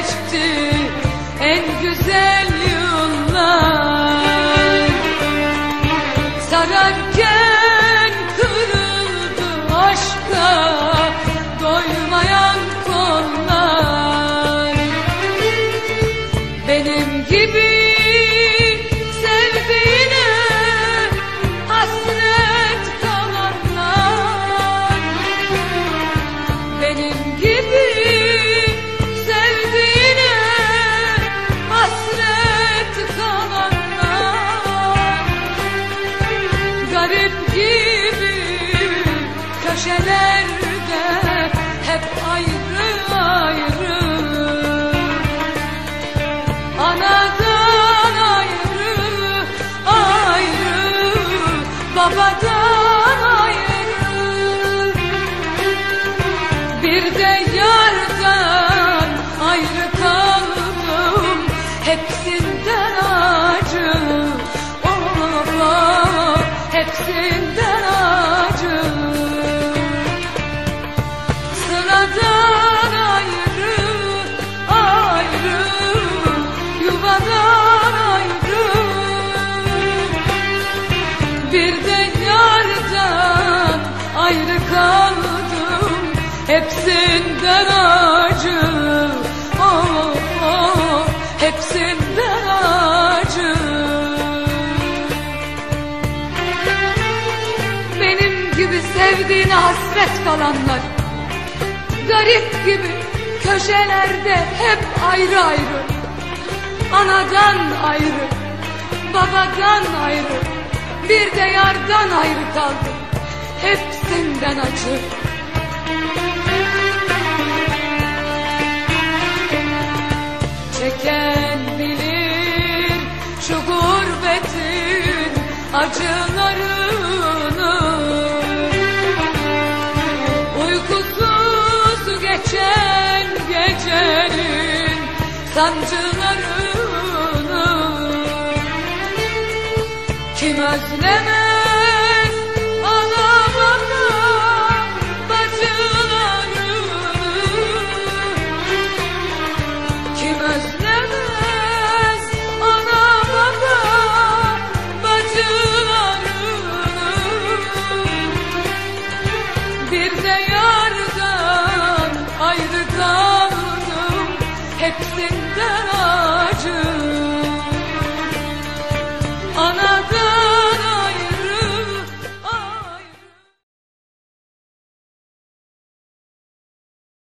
geçti en güzel yıllar. Sararken kırıldı aşka doymayan kollar. Benim gibi sevdiğine hasret kalanlar, benim gibi sevdiğine hasret kalanlar, garip gibi köşelerde hep ayrı ayrı, anadan ayrı ayrı, babadan ayrı, bir de yardan ayrı kaldım, hepsinden acı, oh, hepsinden acı. Sıradan ayrı ayrı, yuvadan ayrı, bir de yardan ayrı kaldım, hepsinden acı, oh, oh, hepsinden acı. Benim gibi sevdiğine hasret kalanlar, garip gibi köşelerde hep ayrı ayrı, anadan ayrı, babadan ayrı, bir de yardan ayrı kaldım, hepsinden acı. Çeken bilir şu gurbetin acılarını, uykusuz geçen gecenin sancılarını. Kim özlemez ana baba bacılarını, kim özlemez ana baba bacılarını, bir de yardan ayrı kaldım, hepsinden acı.